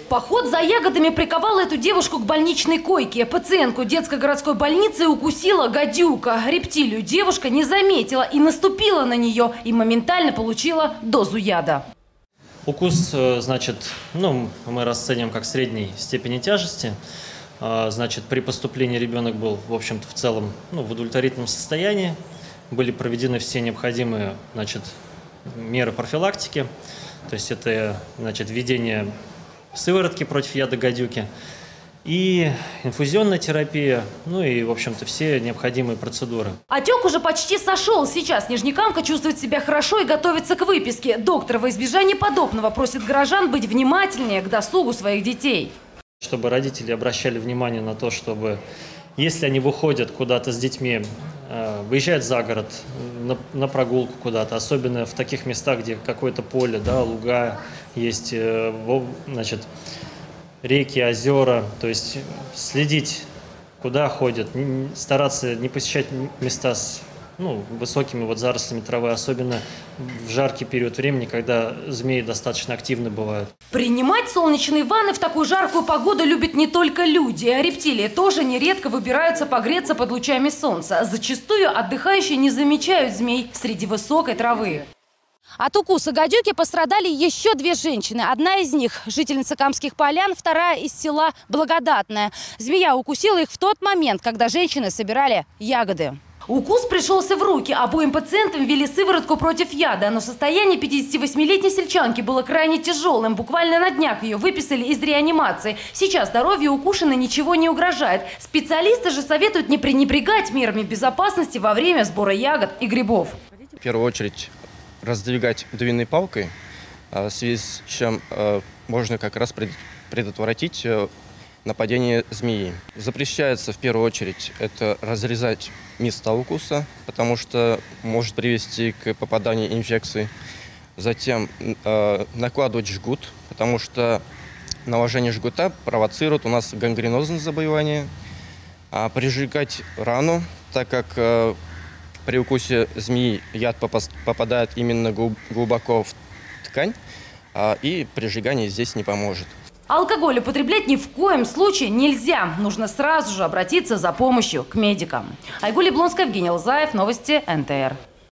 Поход за ягодами приковал эту девушку к больничной койке. Пациентку детской городской больницы укусила гадюка. Рептилию девушка не заметила и наступила на нее, и моментально получила дозу яда. Укус, значит, мы расцениваем как средней степени тяжести. Значит, при поступлении ребенок был, в общем-то, в целом в удовлетворительном состоянии. Были проведены все необходимые, значит, меры профилактики. То есть это, значит, введение сыворотки против яда гадюки и инфузионная терапия, и, в общем-то, все необходимые процедуры. Отек уже почти сошел. Сейчас нижнекамка чувствует себя хорошо и готовится к выписке. Доктор во избежание подобного просит горожан быть внимательнее к досугу своих детей. Чтобы родители обращали внимание на то, чтобы, если они выходят куда-то с детьми, выезжают за город, на прогулку куда-то, особенно в таких местах, где какое-то поле, луга, есть, значит, реки, озера, то есть следить, куда ходят, стараться не посещать места с высокими зарослями травы, особенно в жаркий период времени, когда змеи достаточно активны бывают. Принимать солнечные ванны в такую жаркую погоду любят не только люди. А рептилии тоже нередко выбираются погреться под лучами солнца. Зачастую отдыхающие не замечают змей среди высокой травы. От укуса гадюки пострадали еще две женщины. Одна из них – жительница Камских Полян, вторая – из села Благодатное. Змея укусила их в тот момент, когда женщины собирали ягоды. Укус пришелся в руки. Обоим пациентам ввели сыворотку против яда. Но состояние 58-летней сельчанки было крайне тяжелым. Буквально на днях ее выписали из реанимации. Сейчас здоровью укушенной ничего не угрожает. Специалисты же советуют не пренебрегать мерами безопасности во время сбора ягод и грибов. В первую очередь раздвигать двойной палкой, в связи с чем можно как раз предотвратить нападение змеи. Запрещается в первую очередь это разрезать места укуса, потому что может привести к попаданию инфекции. Затем накладывать жгут, потому что наложение жгута провоцирует у нас гангренозное заболевание. Прижигать рану, так как при укусе змеи яд попадает именно глубоко в ткань, и прижигание здесь не поможет. Алкоголь употреблять ни в коем случае нельзя. Нужно сразу же обратиться за помощью к медикам. Айгуль Яблонская, Евгений Лзаев, новости НТР.